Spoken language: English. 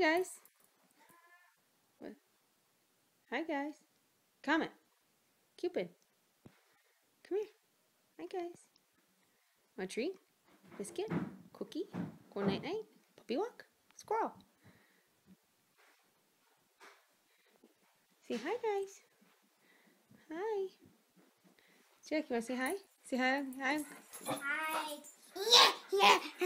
guys. What? Hi, guys. Comet. Cupid. Come here. Hi, guys. Want a treat? Biscuit? Cookie? Go night-night? Puppy walk? Squirrel. Say hi, guys. Hi. Jack, you want to say hi? Say hi. Hi. Hi. Yeah, yeah.